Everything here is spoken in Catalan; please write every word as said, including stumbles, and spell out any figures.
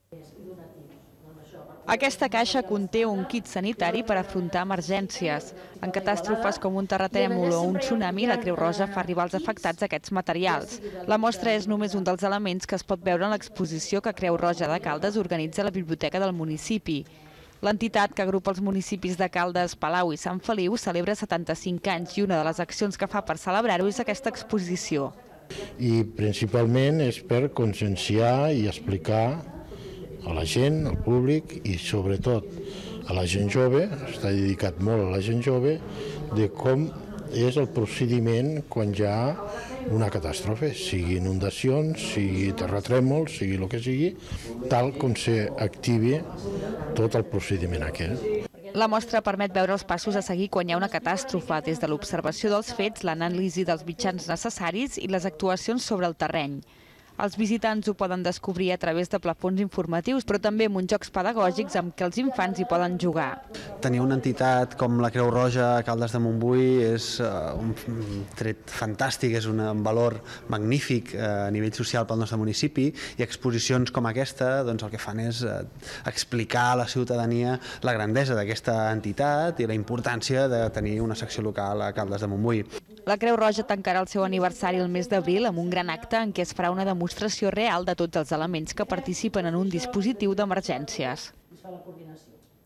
Aquesta caixa conté un kit sanitari per afrontar emergències. En catàstrofes com un terratrèmol o un tsunami, la Creu Roja fa arribar als afectats aquests materials. La mostra és només un dels elements que es pot veure en l'exposició que Creu Roja de Caldes organitza a la biblioteca del municipi. L'entitat, que agrupa els municipis de Caldes, Palau i Sant Feliu, celebra setanta-cinc anys i una de les accions que fa per celebrar-ho és aquesta exposició. I principalment és per conscienciar i explicar a la gent, al públic i sobretot a la gent jove, està dedicat molt a la gent jove, de com és el procediment quan hi ha una catàstrofe, sigui inundacions, sigui terratrèmols, sigui el que sigui, tal com s'activi tot el procediment aquest. La mostra permet veure els passos a seguir quan hi ha una catàstrofe, des de l'observació dels fets, l'anàlisi dels mitjans necessaris i les actuacions sobre el terreny. Els visitants ho poden descobrir a través de plafons informatius, però també amb uns jocs pedagògics amb què els infants hi poden jugar. Tenir una entitat com la Creu Roja a Caldes de Montbui és un tret fantàstic, és un valor magnífic a nivell social pel nostre municipi, i exposicions com aquesta doncs, el que fan és explicar a la ciutadania la grandesa d'aquesta entitat i la importància de tenir una secció local a Caldes de Montbui. La Creu Roja tancarà el seu aniversari el mes d'abril amb un gran acte en què es farà una demostració real de tots els elements que participen en un dispositiu d'emergències.